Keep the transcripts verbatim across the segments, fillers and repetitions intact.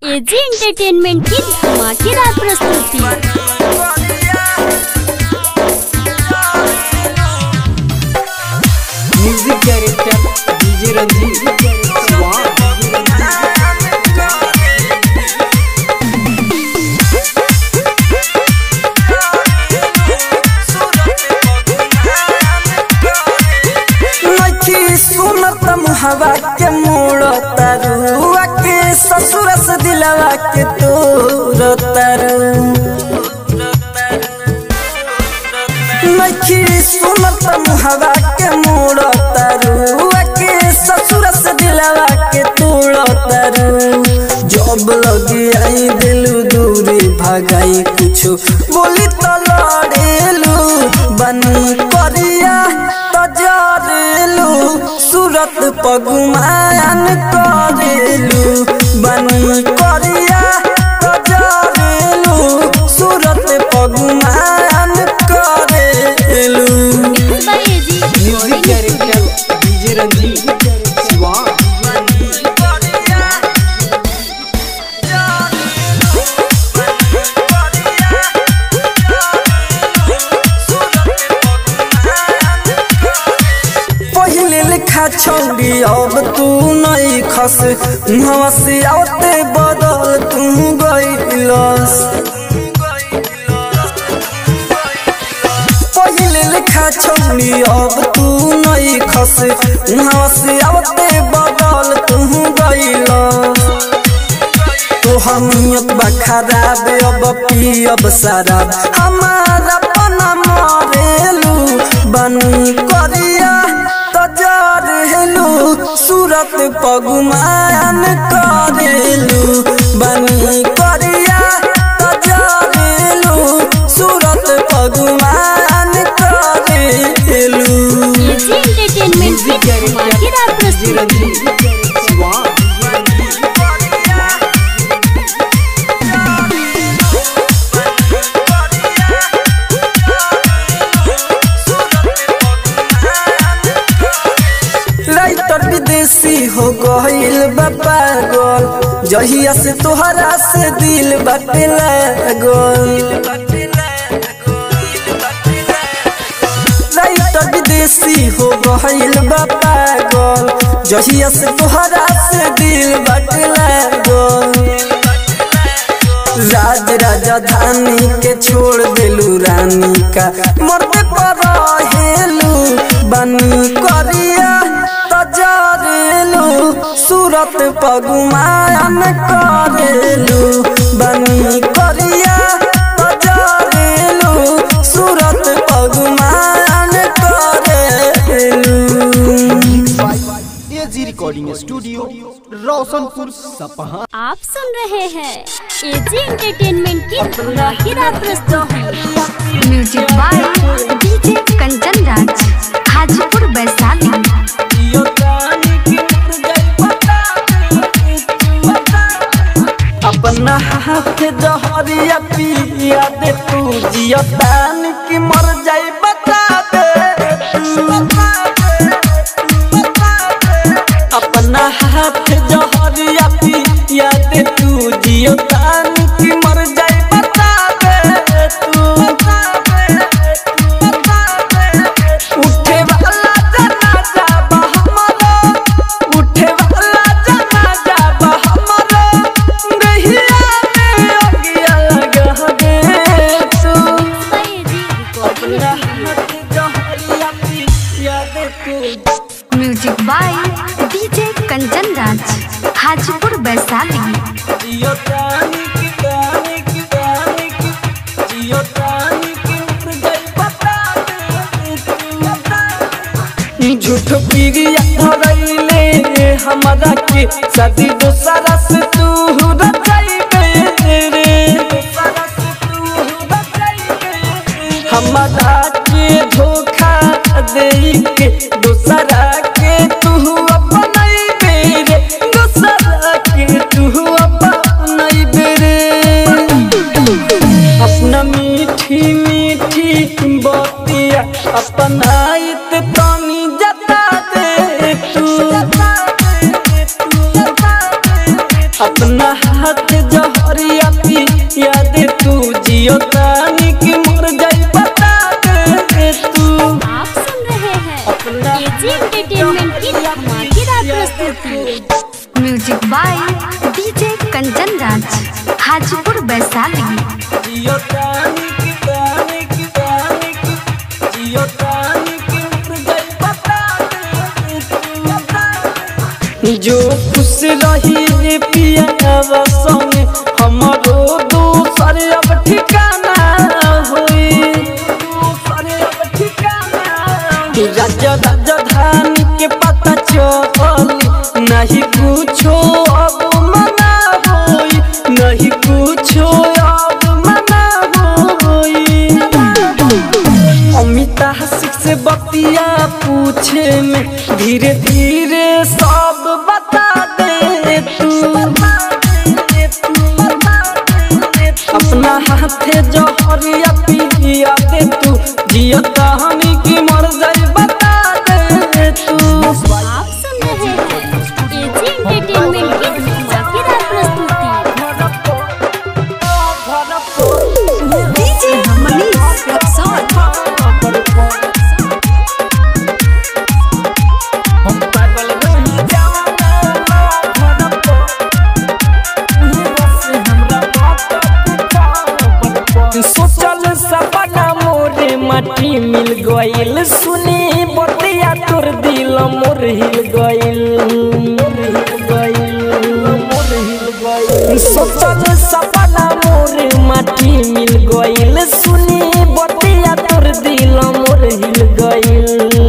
AG entertainment की धमाकेदार प्रस्तुति। Music director DJ Ranjeet. हवा के मोड़ तरुआ के ससुर से दिलवा के तोर तरु नखी सुनत हवा के मोड़ तरुआ के ससुर से दिलवा के तोड़ तरु जब लगी आई दिलू दूरी भगाई कुछ बोली तो लड़ेलू बनी करिया तो जरेलू सूरत पगुमान करेलू बनी करिया तो जरेलू सूरत पगुमान करेलू। Music director DJ Ranjeet. छौड़ी अब तू नहीं खस हवसी आते बदल तू गईलस पहले लिखा छौड़ी अब तू नहीं खस हवसी आते बदल तू गईलस तो हमियत बा खराब अब पी अब शराब हमारा पना मरेलू बनी करिया सूरत पगुमान करेलू बनी करिया तजरेलू सूरत पगुमान करेलू। एंटरटेनमेंट की धमाकेदार प्रस्तुति। विदेशी हो गईल बा पागल जहिया से तोहरा से दिल बाटे लागल राइटर विदेशी हो गईल बा पागल जहिया से तोहरा से दिल बाटे लागल राज राजधानी के छोड़ देलू रानी का मरते पर हेलू बनी करिया तजरेलू सूरत पगुमान करेलू बनी करिया तजरेलू सूरत पगुमान करेलू। एजी रिकॉर्डिंग स्टूडियो रोशनपुर सपहा। आप सुन रहे हैं एजी एंटरटेनमेंट की धमाकेदार प्रस्तुति। Music by DJ Kanchan Raj Hajipur Vaishali. अपना हाथ जहरिया पिया दे तू जियतान की मर जाई बता दे अपना हाथ जहरिया पिया दे तू जियतान की मर जाई बता दे तू उठे वाला जनाजा बा हमारा उठे वाला जनाजा बा हमारा music by DJ Kanchan Raj Hajipur Vaishali. झूठ पीरिया धरैले हमारा के शादी दोसरा से तू रचाइबे रे हमारा के धोखा दे के दोसरा के तू अपनाइबे रे दोसरा के तू अपनाइबे रे अपना मीठी मीठी बतिया अपनाइत तनी जता दे तू अपना हाथ जहरिया पी याद तू जियो तानी की मर जाई बता दे तू। आप सुन रहे हैं एजी एंटरटेनमेंट की धमाकेदार प्रस्तुति। Music by DJ Kanchan Raj, Hajipur Vaishali. जियो तानी की तानी की तानी की जियो तानी की मर जाई बता दे तू। जो खुश रही रे पिया संग हमरो दूसर अब ठिकाना होई, दूसर अब ठिकाना राजा राजधानी के पता चल नहीं कुछो अब मना होई, नहीं कुछो अब मना होई। अमिता हंसी से बतिया पूछे में धीरे धीरे सब बता दे तू। अपना हाथे जहरिया पिया दे तू जियो कहानी की मर जाई बता दे तू। आप सुन रहे हैं एजी एंटरटेनमेंट की धमाकेदार प्रस्तुति। डीजे मनीष रक्सौल। सोचल सपना मोरे माटी मिल गइल, सुनी बतिया तोर दिल मोर हिल गइल, सोचल सपना मोरे माटी मिल गइल, सुनी बतिया तोर दिल मोर हिल गइल।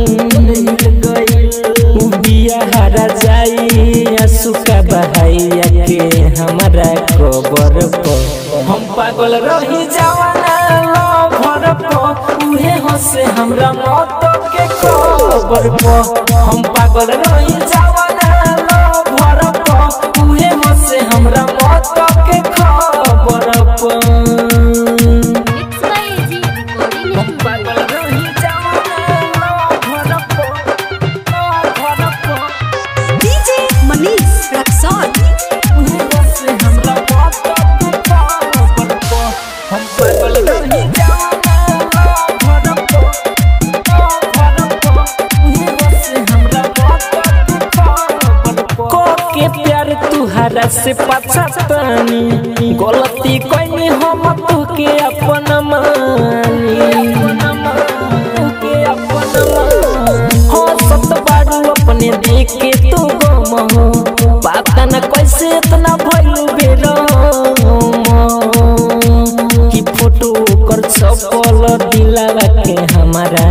बिया हरा जाई आंसू का बहाइया के हमारा कबर पर हम पागल रही जवाना लवर पर उहे हंसे हमरा मौत के खबर पर। हम पागल रही जवाना लवर पर उहे हंसे हमरा मौत के खबर पर। मिक्स बाय एजी रिकॉर्डिंग हम पागल रही जवाना लवर पर लवर पर डीजे मनीष रक्सौल। उहे हंसे हमरा मौत के खबर पर। हम पागल रही जवाना लवर पर लवर पर उहे हंसे हमरा मौत के खबर पर। को के प्यार तुहरा से पछतानी गलती कइनी हम तुके अपन मानी, तुके अपन मानी हो सत बारू अपने देख के तू गम हो पता न कैसे इतना भइलू बेरम की फोटो कर छपल दिलावा के हमारा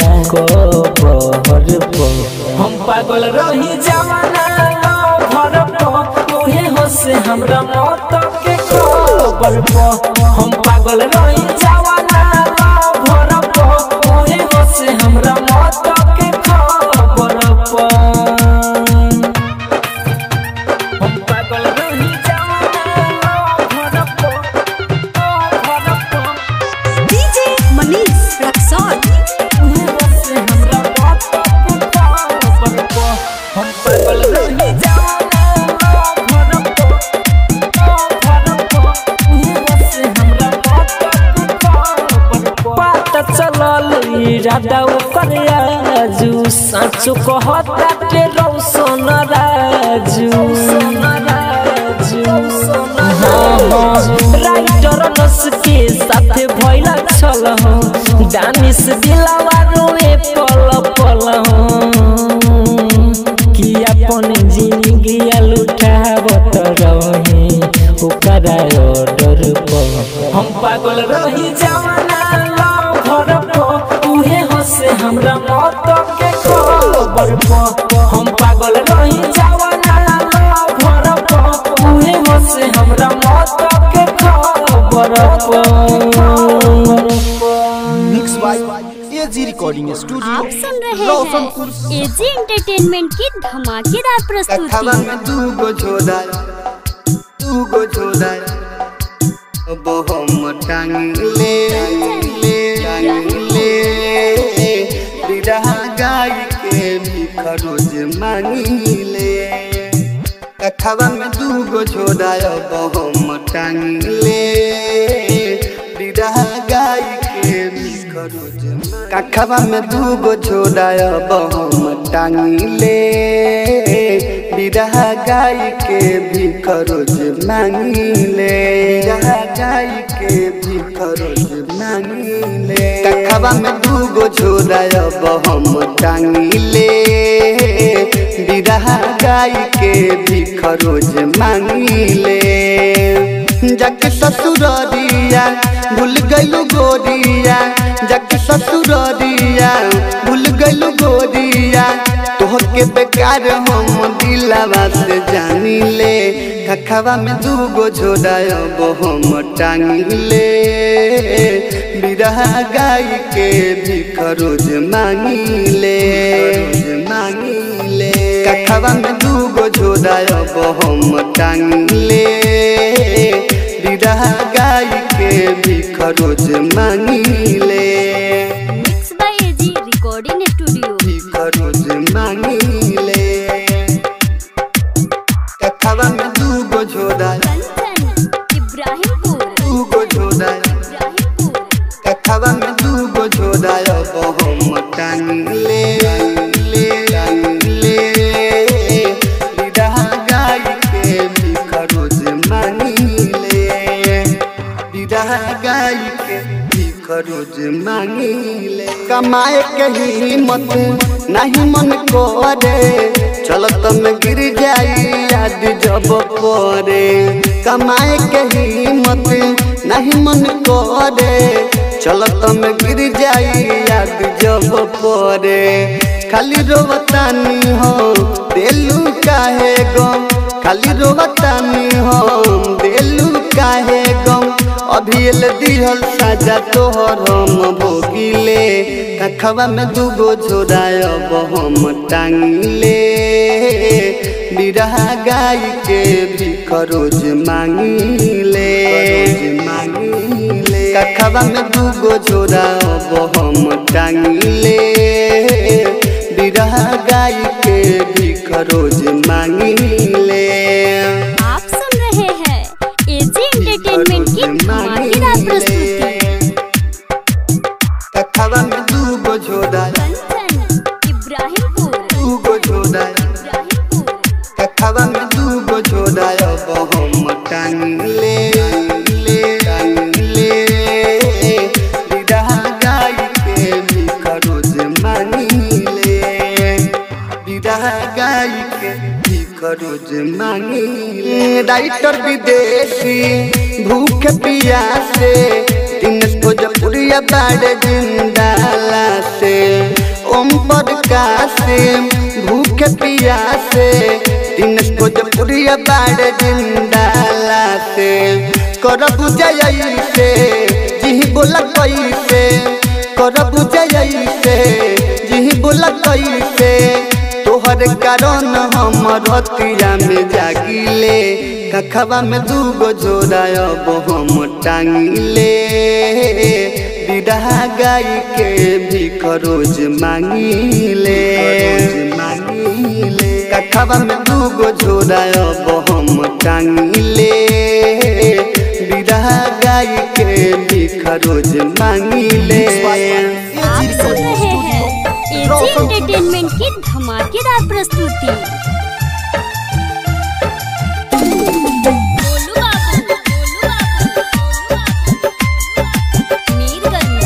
कबर पर। हम पागल रही जवाना लवर पर उहे हंसे हमरा मौत के खबर पर। हम पागल रही जवाना लवर पर उहे हंसे हमरा मौत के खबर पर। हम पागल रही जवाना लवर पर लवर पर डीजे मनीष रक्सौल। उहे हंसे हमरा मौत के खबर पर। हम पागल रही जवाना लवर पर लवर पर उहे हंसे हमरा मौत के खबर पर। पता चलल इरादा ओकर आजू साचो कहता के रौशन राजू, राइटर नस के साथे भइला छल हो दानिश दिलावा रोए पल पल हो कि अपन जिंदगी लुटावत रहे ओकरा ऑर्डर पर। हम पागल रही जवाना लवर पर उहे हंसे हमरा मौत के खबर पर। हम पागल रही जवाना लवर पर उहे हंसे हमरा मौत के खबर पर। Mix by AG recording studio आप सुन रहे रोशनपुर हैं एजी एंटरटेनमेंट की धमाकेदार प्रस्तुति। खबर में दू गो झोदार दू गो झोदार अब हम टांग ले ले टांग ले बिरहा गाय के भी खरोज मांगी ले कखवा में दूगो झोरा अब हम टांगले बिरहा गाय के बिखरोज कखवा में दूगो झोरा अब हम टांगले बिरहा गाय के बिखरोज मांगले बिरहा गाय के बिखरोज मांगले कखवा में दूगो झोरा अब हम टांगले बिरहा गाय के बिखरोज मांगले जग ससुररिया भूल गइलु गोरिया जग ससुररिया भूल गइलु गोरिया तोहके बेकार हम दिलवा से जानिले कखवा में दूगो झोरा अब हम टांगले बिरहा गाय के बिखरोज मांगले मांगले कखवा में दूगो झोरा अब हम टांगले बिरहा गाय के बिखरोज मांगले mix by AG recording studio बिखरोज मांगले कखवा में दूगो झोरा कंचन इब्राहिमपुर दूगो झोरा इब्राहिमपुर कखवा में दूगो झोरा अब हम टांगले ले टांगले बिरहा गाय के बिखरोज मांगले बिरहा गाय के बिखरोज मांगले कमाए के हिम्मत नहीं मन करे चलत में गिर जाई याद जब पड़े कमाए के हिम्मत नहीं मन करे चलत में गिर जाई याद जब पड़े खाली रोवतानी हो दिलू काहे गम खाली रोवतानी हो दिलू काहे गम अभी एल दिहल साजा तोहर हम भोगिले कखवा में दूगो झोरा अब हम टांगले बिरहा गाय के बिखरोज मांगले मांगले कखवा में दूगो झोरा अब हम टांगले बिरहा गाय के बिखरोज मांगले आप सुन रहे हैं एजी एंटरटेनमेंट की धमाकेदार प्रस्तुति कखवा में दूगो झोरा कंचन इब्राहिमपुर दूगो झोरा इब्राहिमपुर कखवा में दूगो झोरा अब हम टांगले ले टांगले बिरहा गाय के बिखरोज मांगले बिरहा गाय के बिखरोज मांगले राइटर विदेशी भूख पियासे दिनेश भोजपुरिया बाड़े जिंदाला से ओम प्रकाश भूख पियासे दिनेश भोजपुरिया बाड़े जिंदाला से करब जय से जी बोला कैसे करब जय से जी बोला कैसे तोहर कारण हम रतिया में जागिले कखवा में दूगो झोरा अब हम टांगले बिरहा गाय के बिखरोज मांगले मांगले कखवा में दूगो झोरा अब हम टांगले बिरहा गाय के बिखरोज मांगले आप सुन रहे हैं एजी एंटरटेनमेंट की धमाकेदार प्रस्तुति बोलू बाबू बोलू बाबू मीरगंज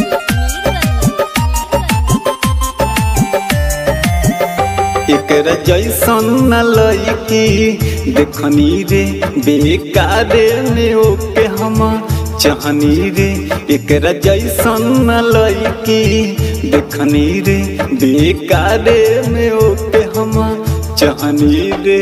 मीरगंज एकरा जैसन न लईकी देखनी रे बेकारे में ओके हम चाहनी रे एकरा जैसन न लईकी देखनी रे बेकारे में ओके हम चाहनी रे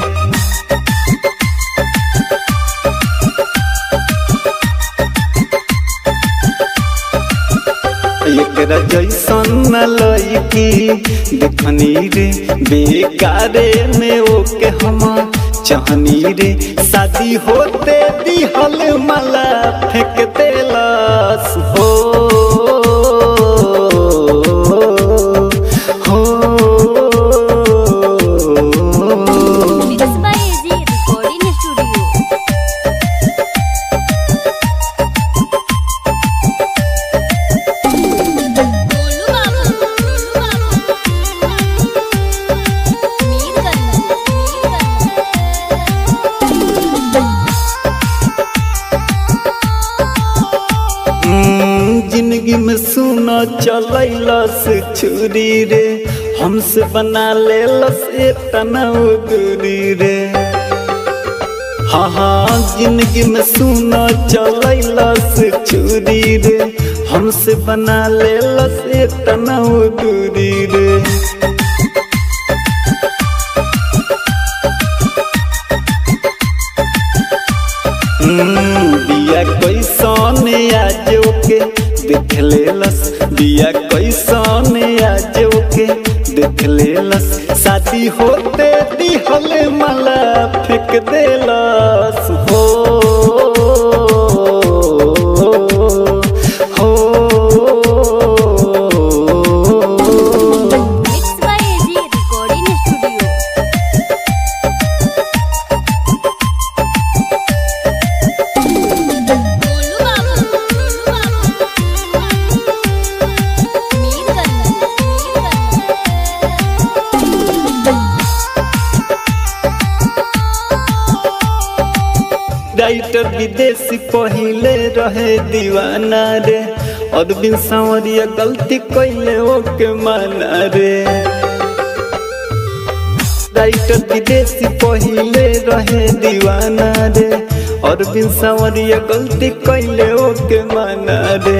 एकरा जैसन न लईकी देखनी रे बेकारे में ओके हम चाहनी रे शादी होते दिहल मला फेंक देलस हो हो जिंदगी में सुना चलैलस छुरी रे हमसे बना लेलस इतना दूरी रे। हाँ हाँ जिंदगी में सुना चलैलस छुरी रे हमसे बना लेलस इतना दूरी रे। बिया कैसन आज ओके देख लेलस बिया कैसन आज ओके देख लेलस शादी होते दिहले माला फेंक देलस हो हो mix by AG recording studio. Writer Videshi पहिले रहे दीवाना रे और बिन सांवरिया गलती कैले ओके माना रे। राइटर विदेशी पहिले रहे दीवाना रे और बिन सांवरिया गलती कैले ओके माना रे।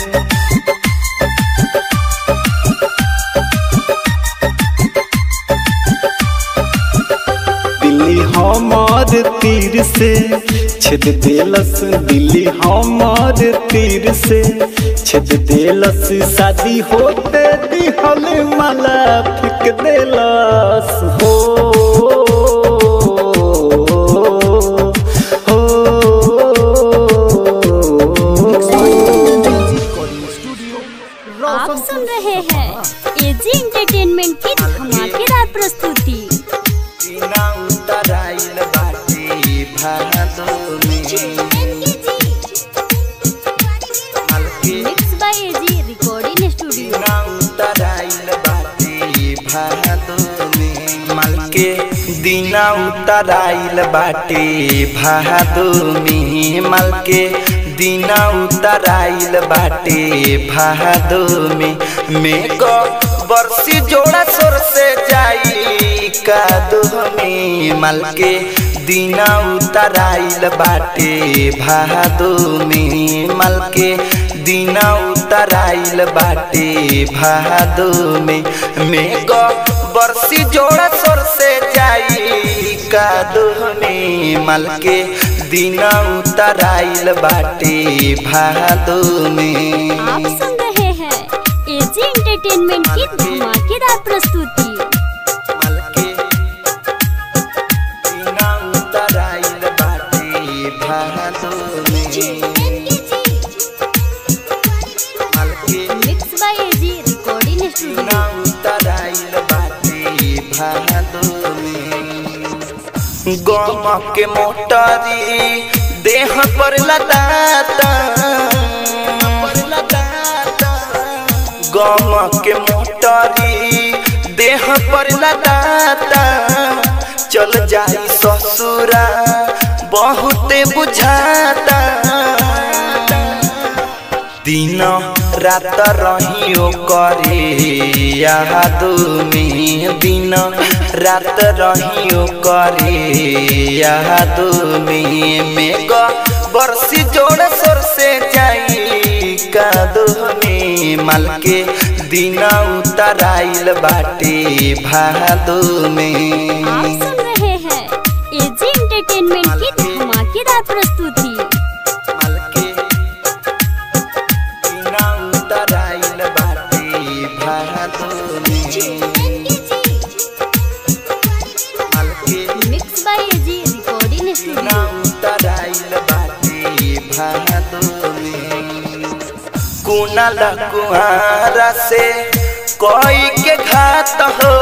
दिल्ली हमार तीर से छेद देलस दिल्ली हमार तीर से छेद देलस शादी होते दिहल माला फेंक देलस हो हो आप सुन रहे हैं एजी एंटरटेनमेंट की धमाकेदार प्रस्तुति। Mix by AG recording studio. मल के दीना उतराइल बाटे भादो में मल के दीना उतराइल बाटे भादो में मेको बरसी जोड़ा सोर से जाई कादो में मल के दीना उतराइल बाटे भादो में मल के दीना उतराइल बाटे भादो में मेको बरसी जोड़ा सोर से जाई कादो में मल के दीना उतराइल बाटे भादो में। आप सुन रहे हैं एजी एंटरटेनमेंट की धमाकेदार प्रस्तुति। मल के दीना उतराइल बाटे भादो में मल के mix by AG recording studio. दीना उतराइल बाटे भादो में गम के मोटरी देह पर लदाता गम के मोटरी देह पर लदाता चल जाई ससुरा बहुते बुझाता दिन रात रहियो करे याद में दिन रात रहियो करे याद में मेघ बरसी जोड़ सोर से जाई कादो में मल के दिन उतराइल बाटे भादो में। आप सुन रहे हैं एजी एंटरटेनमेंट की धमाकेदार प्रस्तुति। मल के दिन उतराइल बाटे भादो में मल के mix by AG recording studio. उतराइल बाटे भादो में कुनाल कुआरा से कोई के घात हो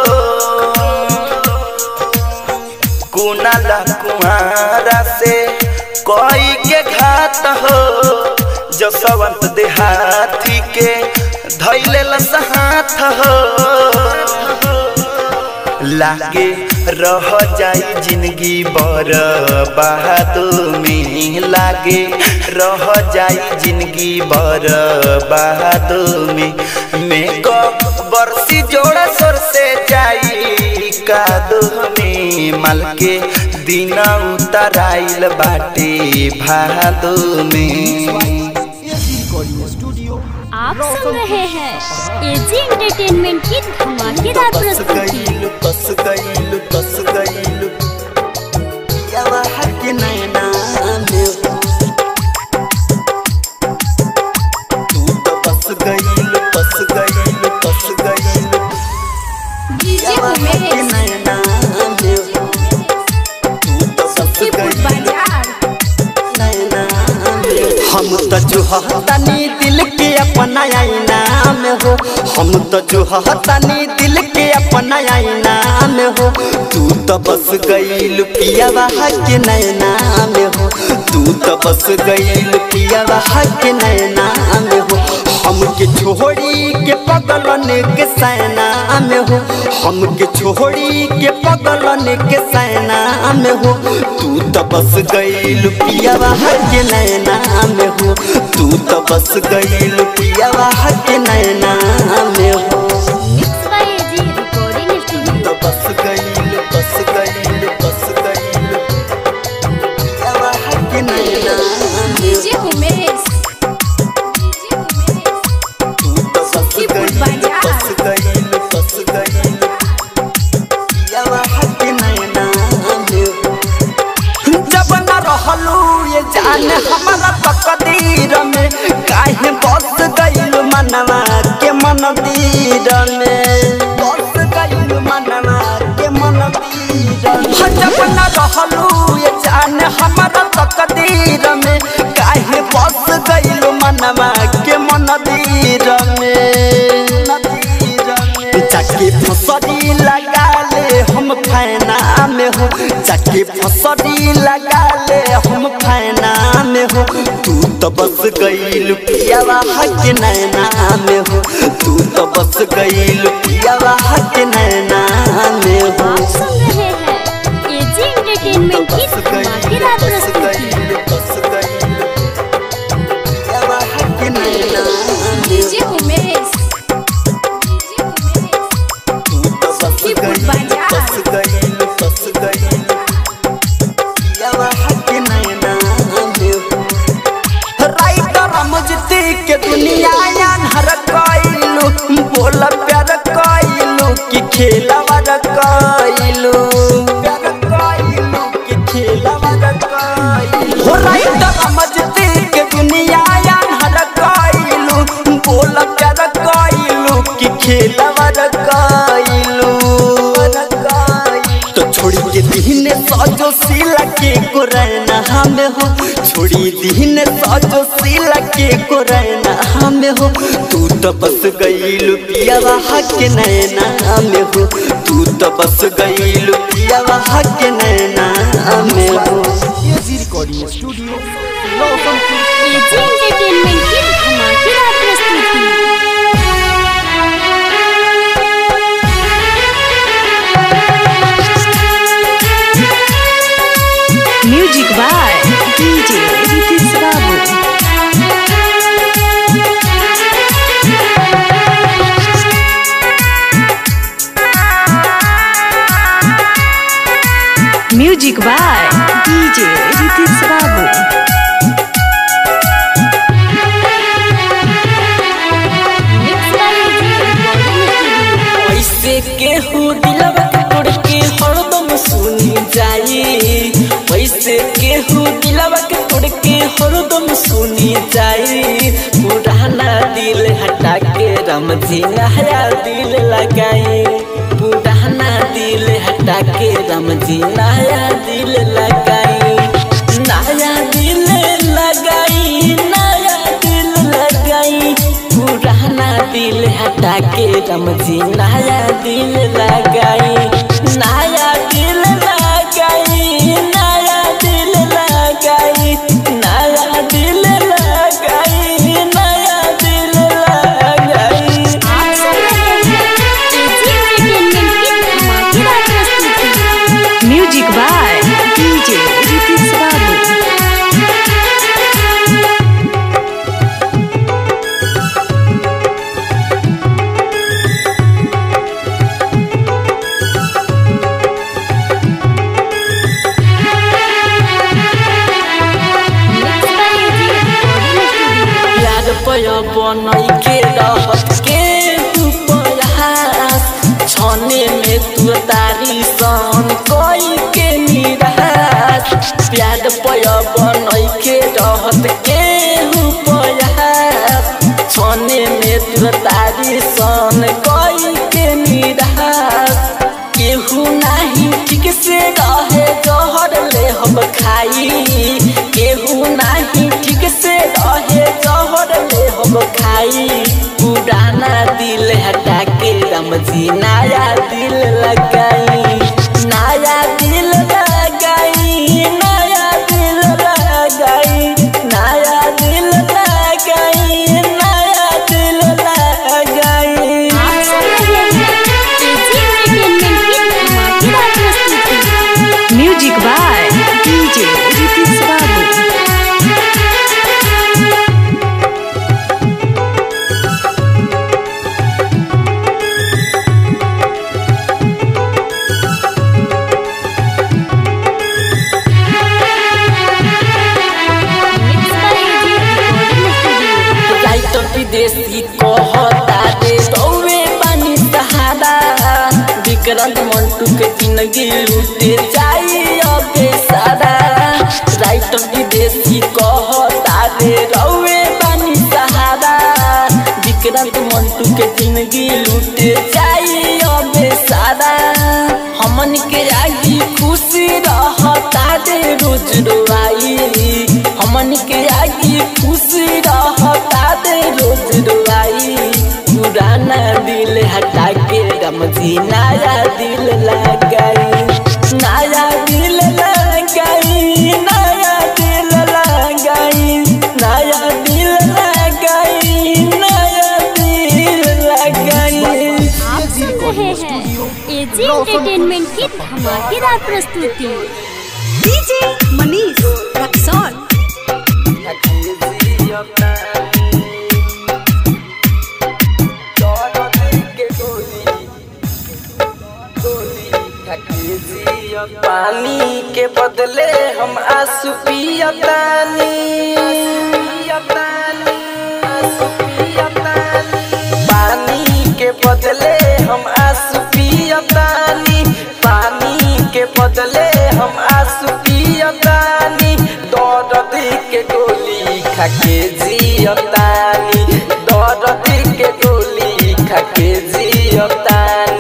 कुनाल कुआरा से कोई के घात हो जसवंत देहाती के धैले लस हाथ हो लागे रह जाई जिंदगी बर्बाद में लागे रह जाई जिंदगी बर्बाद में में को बरसी जोड़ा सोर से जाई कादो में माल के दिन उतराइल बाटे भादो में। आप सुन रहे हैं एजी एंटरटेनमेंट की धमाकेदार प्रस्तुति। बस गईलु बस गईलु यावा हक नैना में तू तो बस गईलु बस गईलु बस गईलु यावा हक नैना में तू तो बस गईलु नैना में। हम तो जुहतानी दिल के अपना आईना में हो हम तो जुहतानी दिल के अपना आईना में हो तू तो बस गईलु पियावा के नैना में हो तू तो बस गईलु पियावा के नैना में हो हमके छोड़ी के पगलन के सैना में हो हमके छोड़ी के पगलन के सैना में हो तू तो बस गईलु पियावा के नैना में हो तू तो बस गईलु पियावा के नैना में हो। Mix by AG recording studio. तो बस गईलु बस गईलु बस गईलु पियावा के नैना डीजे उमेश तू तो बस गईलु बस गईलु बस गईलु पियावा के नैना में हो। जब न रहलू ये जान हमारा तकदीर में काहे बस गईलु मनवा के मंदिर में बस गईलु मनवा के मंदिर में। जब न रहलू ये जान हमारा तकदीर में काहे बस गईलु मनवा के मंदिर में। जाके फसरी लगा ले हम फैना में हो जाके फसरी लगा ले हम फैना में हो तू तो बस गईलु पियावा के नैना में हो तू तो बस गईलु पियावा के नैना में हो। आप सुन रहे हैं एजी एंटरटेनमेंट की धमाकेदार प्रस्तुति। बस गईलु पियावा के नैना डीजे उमेश तू तो बस गईलु बस गईलु बस गईलु पियावा के नैना में हो। राइटर रमजती के दुनिया हर कइलू बोल प्यार कइलू कि खेलवा कइलू प्यार कइलू कि खेलवा कइलू हो। राइटर रमजती के दुनिया हर कइलू बोल प्यार कइलू कि खेलवा कइलू तो छोड़ी के दीने सजो सिला के कोरैना हमें हो छोड़ी दीने सजो सिला के कोरैना हमें हो तू तो बस गईलु पियावा के नैना में हो तू तो बस गईलु पियावा के नैना में हो। AG recording studio Roshanpur AG entertainment की धमाकेदार प्रस्तुति। म्यूजिक बाय डीजे रितिश बाबू। Music by DJ Ritish Babu. Mix by AG recording studio. वैसे केहू दिलवा के तोड़ के हरदम सुनी जाई वैसे केहू दिलवा के तोड़ के हरदम सुनी जाई पुराना दिल हटा के रमजी नया दिल लगाई पुराना दिल हटा के रमजी नया दिल लगाई नया दिल लगाई नया दिल लगाई पुराना दिल हटा के रमजी नया दिल लगाई नया दिल लगाई नया दिल लगाई नया दिल लगाई नया दिल लगाई। आप सुन रहे हैं एजी एंटरटेनमेंट की धमाकेदार प्रस्तुति। बनई के रहत के प्रयास छने में तू तारी सन कोई के निराश प्यार पय बनई के रहत के प्रयास छने में तू तारी सन कोई के निराश केहू नहीं ठीक से रहे जहर ले हम खाई केहू नहीं ठीक से रहे जहर ले हम खाई पुराना दिल हटा के रमजी नया दिल लगाई नया दिल लगाई नया दिल लगाई नया दिल लगाई नया दिल लगाई म्यूजिक बाय डीजे रितिश बाबू। विदेशी कहता दे तौवे पानी सहारा विक्रांत मंटू के जिंदगी लूटे जाई अबे सारा राइटर विदेशी कहता दे रौवे पानी सहारा विक्रांत मंटू के जिंदगी लूटे जाई अबे सारा हमन के आगी खुशी रहता दे रोज रोआई हमन के आगी खुशी रहता दे रोज रोआई पुराना दिल हटा के रमजी नया दिल लगाई नया दिल लगाई नया दिल लगाई नया दिल लगाई नया दिल लगाई। आप सुन रहे हैं एजी एंटरटेनमेंट की धमाकेदार प्रस्तुति डीजे मनीष रक्सौल। पानी के बदले हम आंसू पियतानी पानी के बदले हम आंसू पियतानी पानी के बदले हम आंसू पियतानी दर्द के गोली खा के जियतानी दर्द के गोली खा के जियतानी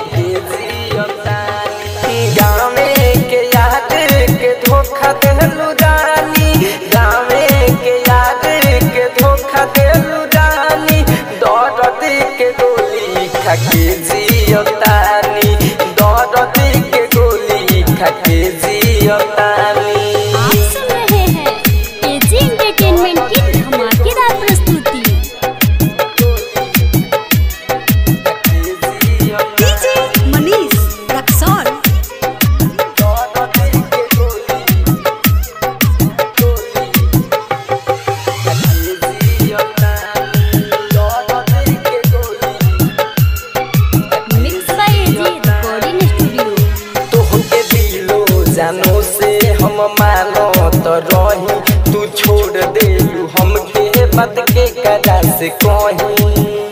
धोखा देलू रानी गावे के याद के धोखा देलू रानी दर्द के गोली खा के जियतानी दर्द के गोली खा के जियतानी। आप सुन रहे हैं एजी एंटरटेनमेंट की धमाकेदार प्रस्तुति डीजे मनीष रक्सौल। जानो से हम मानो तो रही तू छोड़ देलू हमके बात के कदा से कहीं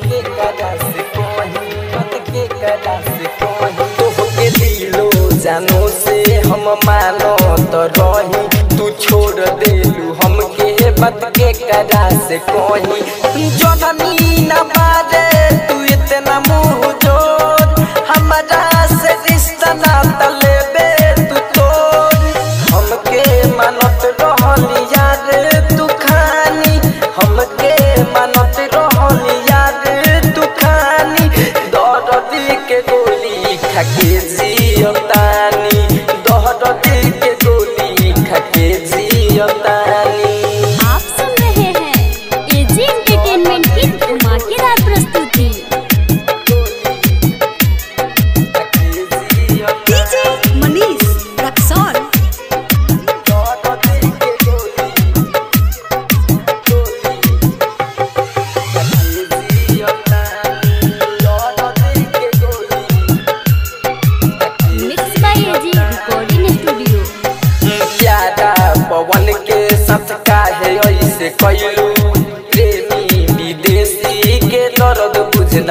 तोहके दिलो जानो से हम मानो तो रही तू छोड़ देलू हमके बात के कदा से कहीं जननी न बारे तू इतना मुँह जोर हमारा से रिश्ता ना तलेबे मानत रहली यार तू खानी हमके मानत रहली यार तू खानी दर्द के गोली खा के जियतानी दर्द के गोली खा के जियतानी। आप सुन रहे हैं एजी एंटरटेनमेंट की धमाकेदार प्रस्तुति डीजे मनीष रक्सौल। पवन के साथ काहे ऐसे कैलू प्रेमी विदेश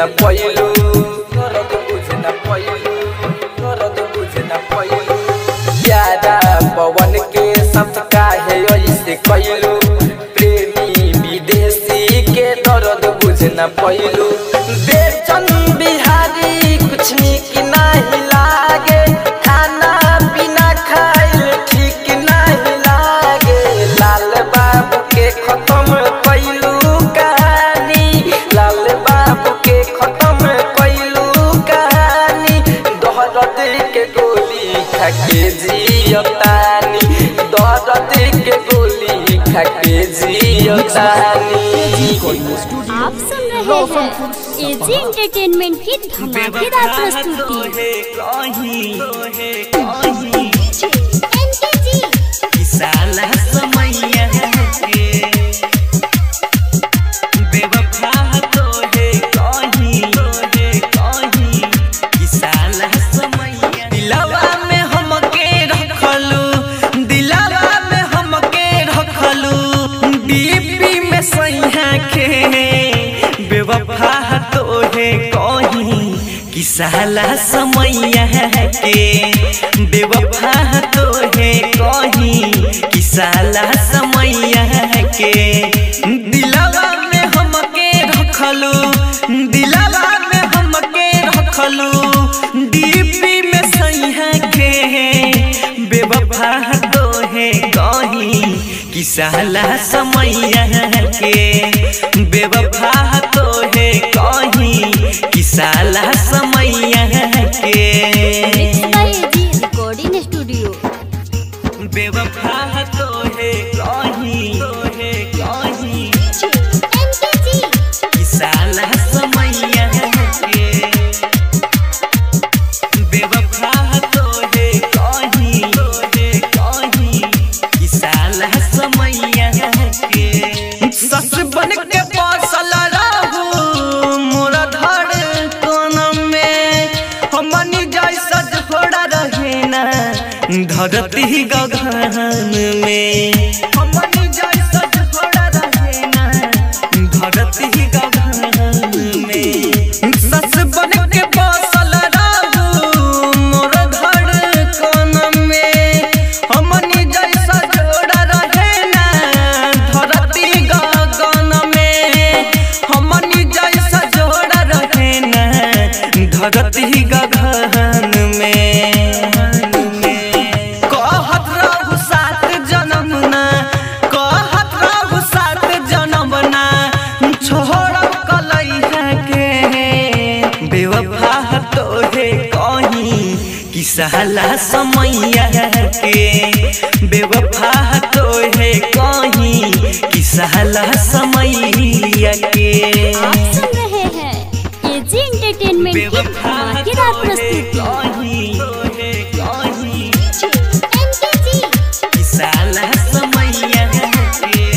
न पइलू दर्द बुझ न पइलू दर्द बुझ न पइलू प्यारा पवन के साथ काहे ऐसे कइलू प्रेमी विदेशी के दर्द बुझ न पइलू बेचन बिहारी कुछ निक नहीं लागे खाना पीना खाइल ठीक नहीं लागे लाल बाबू के खत्म कइलू कहानी लाल बाबू के खत्म कइलू कहानी दर्द के गोली खा के जियतानी दर्द के गोली खा के जियतानी। आप सुन रहे हैं एजी एंटरटेनमेंट की धमाकेदार प्रस्तुति। साला समैया के बेवफा तो है कहीं है कहीं कि साला समैया दिलवा में हमके रखलू दिलवा में हमके रखलू डीपी में सैया के बेवफा तो है कहीं कि साला समैया के बेवफा तो है कहीं कि साला समैया के दिलवा में हमके रखलू दिलवा में हमके रखलू डीपी में सैया के बेवफा तो है कहीं कि साला समैया के बेवफा तो है कहीं कि साला समैया के रिकॉर्डिंग स्टूडियो बेवफा तो है कहीं तो है कहीं कि साला समैया के बेवफा तो है कहीं तो है कहीं कि साला समैया के सस बन के बसल रहू मोरा धड़ कोन में हमनी जैसा झोड़ा रहे ना धरती गगन में हमनी जैसा झोड़ा रहे ना धरती गगन में सस बन के बसल रहू मोर धड़ कोन में हमनी जैसा जोड़ा रहे ना धरती गगन में हमनी जैसा जोड़ा रहे ना धरती गगन में कहत रहू सात जन्म ना कहत रहू सात जन्म ना छोड़ब कलैया के बेवफा तो है कहीं कि साला समैया के बेवफा तो है कहीं कि साला समैया के। आप सुन रहे हैं एजी एंटरटेनमेंट की धमाकेदार प्रस्तुति। साला समैया के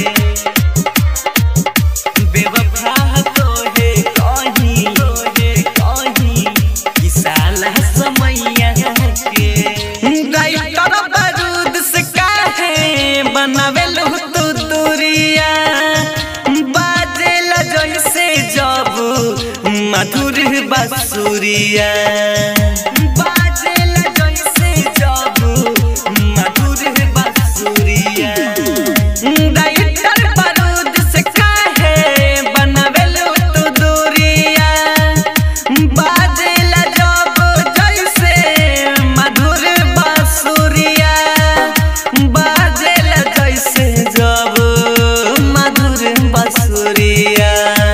बेवफा तो है कहीं तो है कहीं कि साला समैया के राइटर बारूद से काहे बनावेलू तू दूरिया बाजेला जैसे जब मधुर बांसुरिया बाजेला जैसे जब मधुर बांसुरिया राइटर बारूद से काहे बनावेलू तू दूरिया बाजेला जब जैसे मधुर बांसुरिया बाजेला जैसे जब मधुर बांसुरिया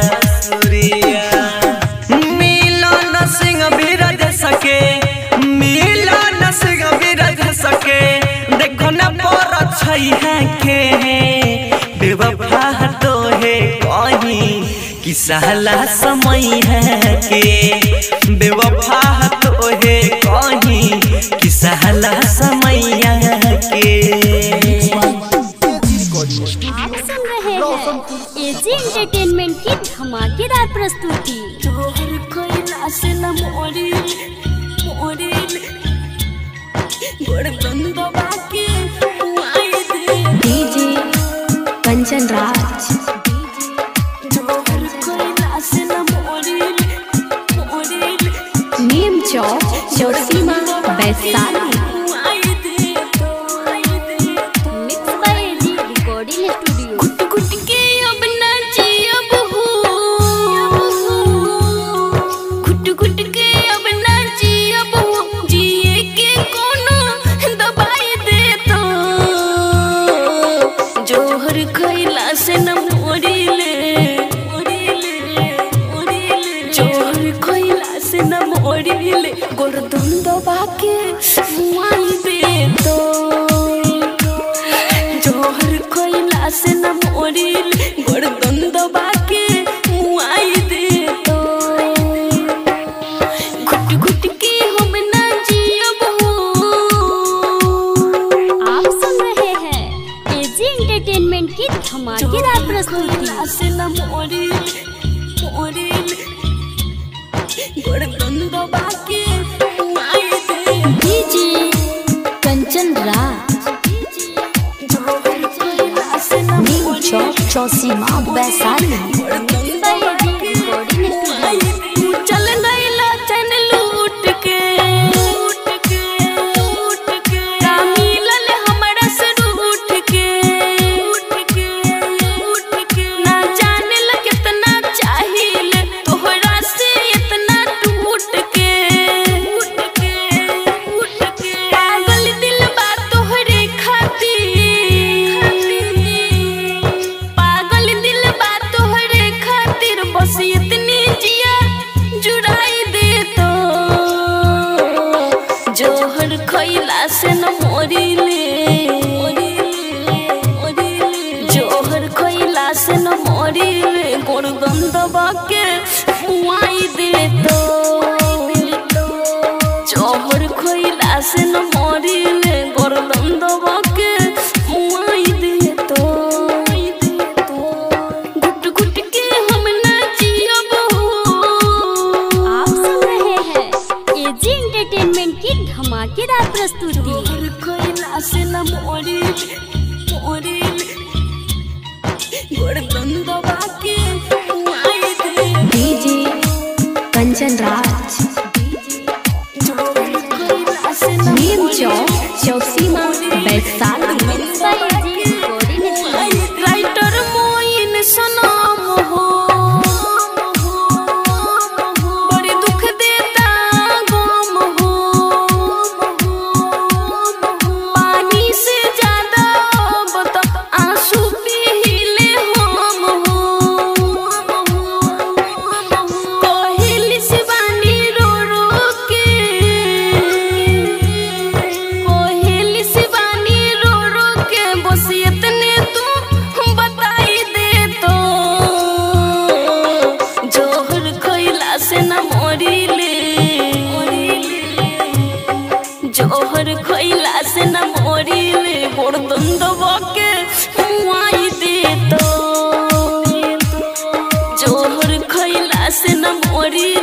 मिलन सिंह बिरज सके मिलन सिंह बिरज सके देखो न पर छैया के बेवफा तो है कहीं कि साला समैया के बेवफा तो है कहीं कि साला समैया के। आप सुन रहे हैं एजी एंटरटेनमेंट की धमाकेदार प्रस्तुति। डीजे कंचन राज घुट घुट के अब ना जियब हो, घुट घुट के अब ना जियब हो, जिए के कोनो दवाई दे तो, जोहर खैला से न मोरिले, जोहर खैला से न मोरिले, गर्दन दबा के मुआई दे तो, जोहर खैला से न मोरिले, गर्दन दबा के मुआई दे तो, घुट घुट के हम ना जियब हो। आप सुन रहे हैं एजी एंटरटेनमेंट की धमाकेदार प्रस्तुति। से न मोरिले, मोरिले, गर्दन दबा के मुआई दे डीजे कंचन राज, नीम चौक चौसीमा वैशाली। तू चल नैला चन लूट के, का मिलल हमरा से रूठ के, ना जाने ल कितना चाहिए तोहरा से इतना टूट के, पागल दिल बा तोहरे खातिर, पागल दिल बा तोहरे खातिर, बस इतनी जिया जुड़ाई दे तो, जोहर खैला से न मोरिले, जोहर खैला से न मोरिले, गर्दन दबा के मुआई दे तो, जोहर खैला से न मोरिले, गर्दन दबा के मुआई दे तो, घुट घुट के हम ना जियब हो। आप सुन रहे हैं एजी एंटरटेनमेंट की धमाकेदार प्रस्तुति। जोहर खैला से न मोरिले, मोरिले, गर्दन दबा के मुआई दे, डीजे कंचन राज, जोहर खैला से न नीम चौक चौसीमा वैशाली। राइटर मोइन सनम हो, बड़ी दुख देता गम हो, पानी से ज्यादा अब तो आंसू पीले हम हो, कोहिली शिवानी रो रो के, कोहिली शिवानी रो रो के, बस इतने तू बताई दे तो, जोहर खैला से न मोरिले, जोहर खैला से न मोरिले, गर्दन दबा के मुआई दे तो, जोहर खैला से न मोरिले,